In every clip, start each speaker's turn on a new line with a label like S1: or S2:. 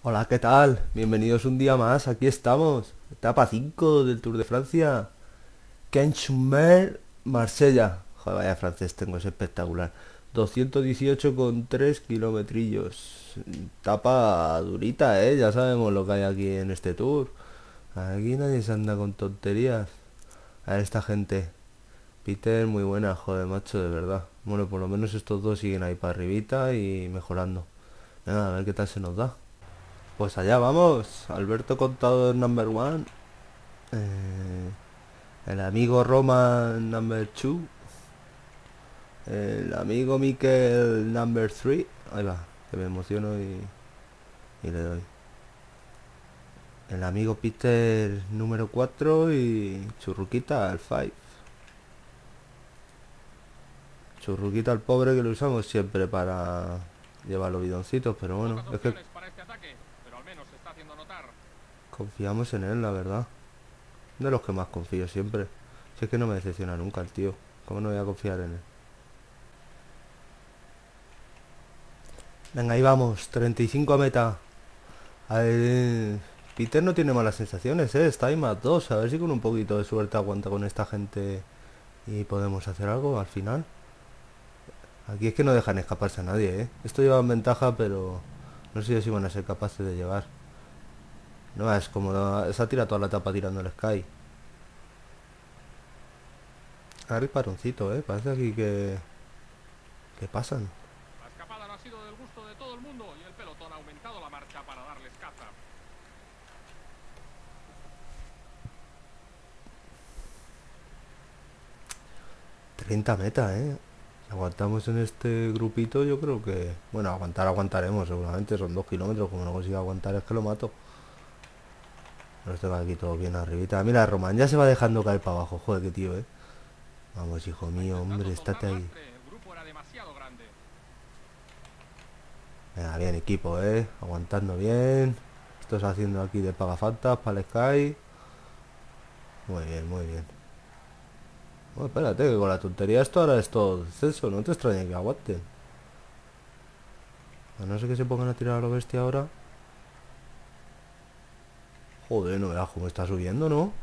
S1: Hola, ¿qué tal? Bienvenidos un día más, aquí estamos. Etapa 5 del Tour de Francia. Kenchumer, Marsella. Joder, vaya francés tengo, es espectacular. 218,3 kilometrillos. Etapa durita, ¿eh? Ya sabemos lo que hay aquí en este Tour. Aquí nadie se anda con tonterías. A ver esta gente. Peter, muy buena, joder, macho, de verdad. Bueno, por lo menos estos dos siguen ahí para arribita y mejorando. Venga, a ver qué tal se nos da. Pues allá vamos, Alberto Contador number one, eh, el amigo Roman number two, el amigo Mikel number three, ahí va, que me emociono y le doy. El amigo Peter número 4 y Churruquita al 5. Churruquita al pobre que lo usamos siempre para llevar los bidoncitos, pero bueno,
S2: Pocas
S1: es que
S2: opciones para este ataque, pero al menos se está haciendo notar.
S1: confiamos en él, la verdad. De los que más confío siempre. Si es que no me decepciona nunca el tío. ¿Cómo no voy a confiar en él? Venga, ahí vamos, 35 a meta. A ver, Peter no tiene malas sensaciones, ¿eh? Está ahí más 2. A ver si con un poquito de suerte aguanta con esta gente y podemos hacer algo al final. Aquí es que no dejan escaparse a nadie, ¿eh? Esto lleva ventaja, pero no sé si van a ser capaces de llegar. No, es como se ha tirado toda la etapa tirando el Sky. Ahora el paroncito, ¿eh? Parece aquí que pasan.
S2: La escapada no ha sido del gusto de todo el mundo y el pelotón ha aumentado la marcha para darles caza.
S1: 30 meta, ¿eh? Si aguantamos en este grupito, yo creo que... Bueno, aguantar aguantaremos, seguramente. Son 2 kilómetros. Como no consiga aguantar es que lo mato. Los tengo aquí todo bien arribita. Mira, Román ya se va dejando caer para abajo. Joder, qué tío, ¿eh? Vamos, hijo
S2: Está
S1: mío,
S2: intentando
S1: hombre,
S2: soltar
S1: estate ahí.
S2: lastre, el grupo era demasiado grande.
S1: Venga, bien, equipo, ¿eh? Aguantando bien. Estos haciendo aquí de pagafantas para el Sky. Muy bien, muy bien. Bueno, espérate, que con la tontería esto ahora es todo descenso. No te extrañe que aguanten. A no ser que se pongan a tirar a lo bestia ahora. Joder, no veas cómo está subiendo, ¿no?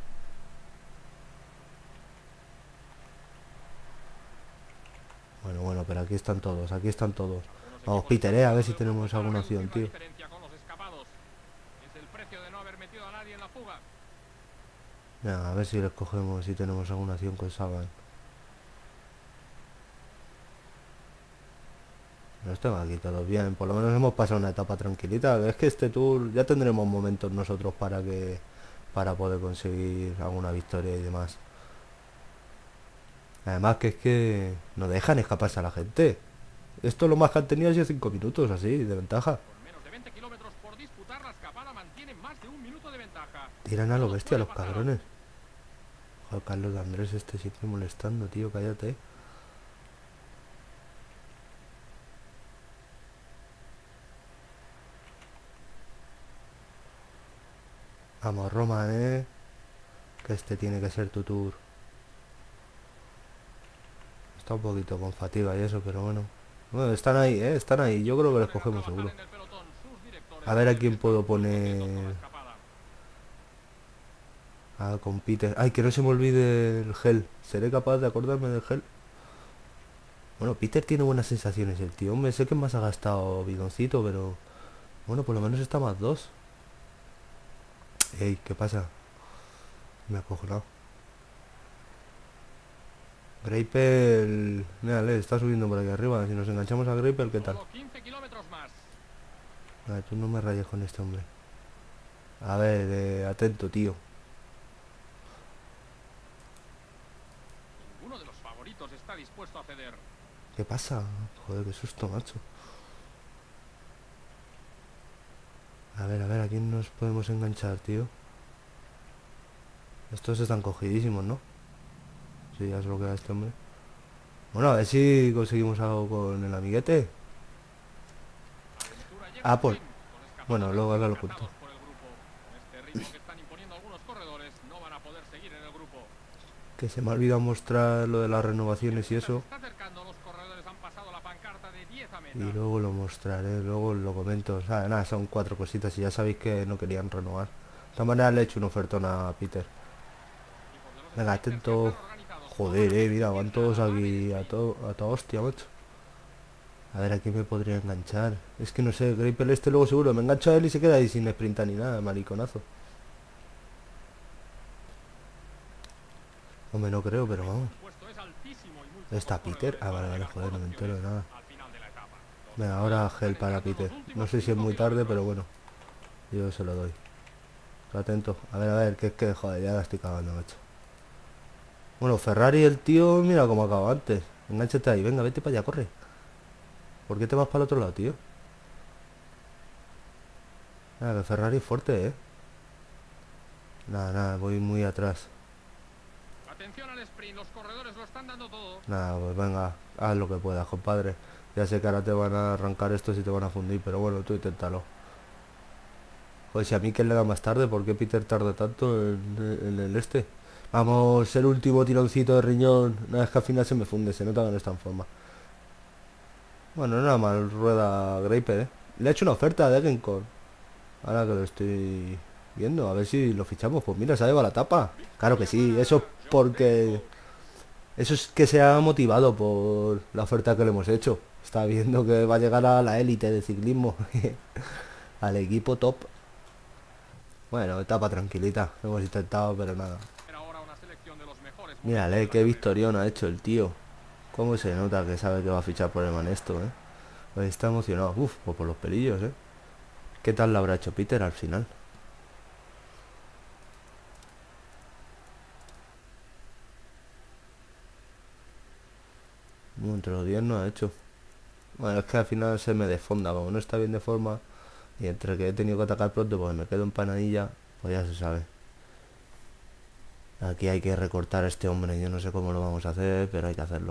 S1: Bueno, bueno, pero aquí están todos, aquí están todos.
S2: Algunos
S1: Vamos,
S2: equipos
S1: Peter,
S2: están
S1: a ver
S2: usando
S1: si
S2: el grupo
S1: tenemos
S2: para
S1: alguna opción,
S2: reducir la
S1: tío.
S2: diferencia con los escapados. Es el precio de no haber metido a nadie en la fuga.
S1: Venga, a ver si les cogemos, si tenemos alguna acción con Sagan. Los tengo aquí todos bien, por lo menos hemos pasado una etapa tranquilita. Es que este tour ya tendremos momentos nosotros para poder conseguir alguna victoria y demás. Además que es que no dejan escaparse a la gente. Esto lo más que han tenido ha sido 5 minutos así, de ventaja.
S2: Con menos de 20 kilómetros por disputar, la escapada mantiene más de un minuto de ventaja.
S1: Tiran a lo
S2: Todo
S1: bestia
S2: puede
S1: los
S2: pasar
S1: cabrones.
S2: aún.
S1: Joder, Carlos de Andrés este siempre molestando, tío, cállate. Vamos, Roman, que este tiene que ser tu tour. Está un poquito con fatiga y eso, pero bueno. Bueno, están ahí, están ahí. Yo creo
S2: Se
S1: que les
S2: ponen a
S1: cogemos
S2: trabajar
S1: seguro.
S2: en el pelotón sus
S1: A
S2: directores
S1: ver
S2: para
S1: a
S2: ver que
S1: quién
S2: están
S1: puedo
S2: muy contentos con la
S1: poner.
S2: escapada.
S1: Ah, con Peter. Ay, que no se me olvide el gel. ¿Seré capaz de acordarme del gel? Bueno, Peter tiene buenas sensaciones, el tío. Me sé que más ha gastado bidoncito, pero... Bueno, por lo menos está más dos. Ey, ¿qué pasa? Me ha cojonado. Graper... Mírale, está subiendo por aquí arriba. Si nos enganchamos a Graper, ¿qué tal?
S2: Solo 15 kilómetros más.
S1: A ver, tú no me rayes con este hombre. A ver, atento, tío.
S2: Ninguno de los favoritos está dispuesto a ceder.
S1: ¿Qué pasa? Joder, qué susto, macho. A ver, ¿a quién nos podemos enganchar, tío? Estos están cogidísimos, ¿no? Sí, ya se lo queda este hombre. Bueno, a ver si conseguimos algo con el amiguete.
S2: La aventura llega a
S1: Ah,
S2: su
S1: pues...
S2: fin. Los escapados
S1: Bueno,
S2: han
S1: luego ahora
S2: sido
S1: lo cuento.
S2: cazados por el grupo. Con este ritmo que están imponiendo algunos corredores, no van a poder seguir en el grupo.
S1: Que se me ha olvidado mostrar lo de las
S2: Y el
S1: renovaciones y
S2: meta se
S1: eso.
S2: está acercando. Los corredores han pasado la pancarta de 10 a
S1: y luego lo mostraré, luego lo comento. O sea, nada, son 4 cositas y ya sabéis que no querían renovar. De todas maneras le he hecho un ofertón a Peter. Venga, atento. Joder, mira, van todos aquí a toda hostia, macho. A ver, ¿a quién me podría enganchar? Es que no sé, Graper este luego seguro me engancho a él y se queda ahí sin sprintar ni nada, mariconazo. Hombre, no creo, pero vamos. ¿Está Peter? Ah, vale, vale, joder, no me entero de nada. Venga, ahora gel para Peter. No sé si es muy tarde, pero bueno. Yo se lo doy. Atento. A ver, que es que, joder, ya la estoy cagando, macho. Bueno, Ferrari, el tío, mira cómo acaba antes. Engánchate ahí, venga, vete para allá, corre. ¿Por qué te vas para el otro lado, tío? Nada, que Ferrari es fuerte, ¿eh? Nada, voy muy atrás.
S2: Atención al sprint, los corredores lo están dando todo.
S1: Nada, pues venga, haz lo que puedas, compadre. Ya sé que ahora te van a arrancar estos y te van a fundir, pero bueno, tú inténtalo. Pues si a mí que le da más tarde, ¿por qué Peter tarda tanto en el este? Vamos, el último tironcito de riñón. Nada, es que al final se me funde, se nota que no está en forma. Bueno, nada mal, rueda Graper, ¿eh? Le he hecho una oferta a Degenkolb. Ahora que lo estoy viendo, a ver si lo fichamos. Pues mira, se ha llevado la tapa. Claro que sí, eso es porque... Eso es que se ha motivado por la oferta que le hemos hecho. Está viendo que va a llegar a la élite de ciclismo. Al equipo top. Bueno, etapa tranquilita. Hemos intentado, pero nada. Mírale, qué victorión ha hecho el tío. Cómo se nota que sabe que va a fichar por el Manesto, ¿eh? Pues está emocionado. Uf, pues por los pelillos, ¿eh? ¿Qué tal lo habrá hecho Peter al final? Entre los 10 no ha hecho. Bueno, es que al final se me desfonda. Como no está bien de forma, y entre que he tenido que atacar pronto porque me quedo en panadilla, pues ya se sabe. Aquí hay que recortar a este hombre. Yo no sé cómo lo vamos a hacer, pero hay que hacerlo.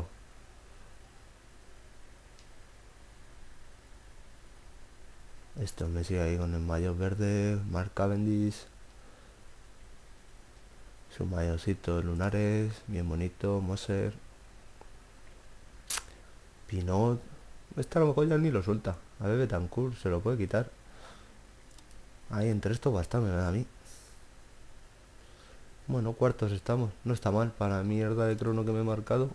S1: Esto me sigue ahí con el maillot verde. Mark Cavendish. Su maillotcito de lunares. Bien bonito. Moser. Pinot. Este a lo mejor ya ni lo suelta. A ver, Betancourt se lo puede quitar. Ahí entre estos bastante me da a mí. Bueno, cuartos estamos. No está mal para la mierda de crono que me he marcado.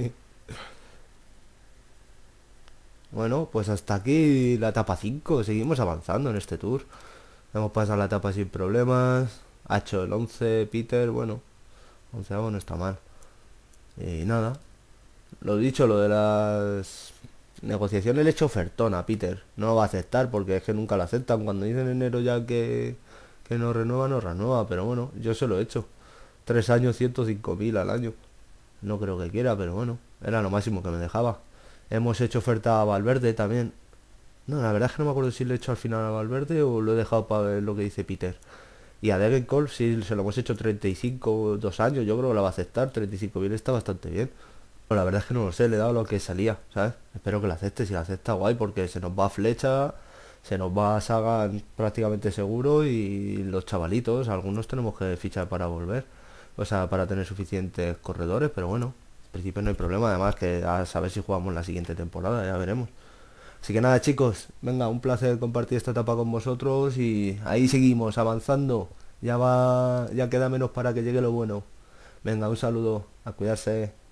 S1: Bueno, pues hasta aquí la etapa 5. Seguimos avanzando en este tour. Hemos pasado la etapa sin problemas. Ha hecho el 11 Peter. Bueno, 11 no está mal. Y nada. Lo dicho, lo de las negociaciones le he hecho ofertón a Peter. No lo va a aceptar porque es que nunca lo aceptan. Cuando dicen en enero ya que no renueva, no renueva. Pero bueno, yo se lo he hecho. 3 años, 105.000 al año. No creo que quiera, pero bueno, era lo máximo que me dejaba. Hemos hecho oferta a Valverde también. No, la verdad es que no me acuerdo si lo he hecho al final a Valverde o lo he dejado para ver lo que dice Peter. Y a Degenkolb si se lo hemos hecho 35, 2 años, yo creo que la va a aceptar. 35.000 está bastante bien. Pero la verdad es que no lo sé, le he dado lo que salía, ¿sabes? Espero que la acepte, si la acepta guay, porque se nos va a Flecha, se nos va a Sagan prácticamente seguro y los chavalitos, algunos tenemos que fichar para volver. O sea, para tener suficientes corredores, pero bueno, en principio no hay problema, además que a saber si jugamos la siguiente temporada, ya veremos. Así que nada chicos, venga, un placer compartir esta etapa con vosotros y ahí seguimos avanzando. Ya queda menos para que llegue lo bueno. Venga, un saludo, a cuidarse.